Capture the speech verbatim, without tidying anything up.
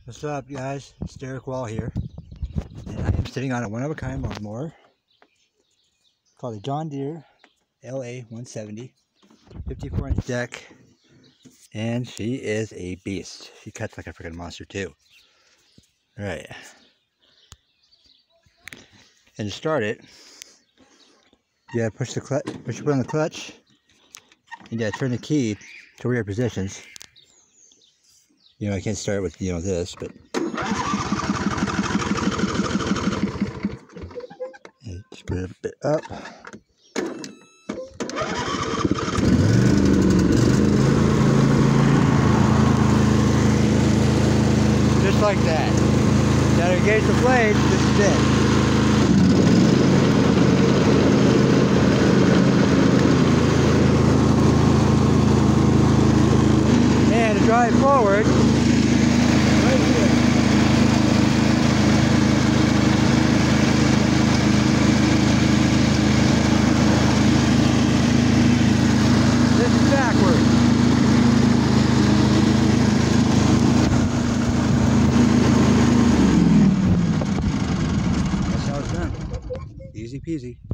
What's up, guys? It's Derek Wall here, and I am sitting on a one-of-a-kind lawnmower called a John Deere L A one seventy, fifty-four inch deck, and she is a beast. She cuts like a freaking monster too. All right, and to start it, you gotta push the clutch, push the button on the clutch, and you gotta turn the key to rear positions. You know, I can't start with, you know, this, but and just put it a bit up. Just like that. Now to engage the blade, this is it. And to drive forward, right here. This is backwards. That's how it's done. Easy peasy.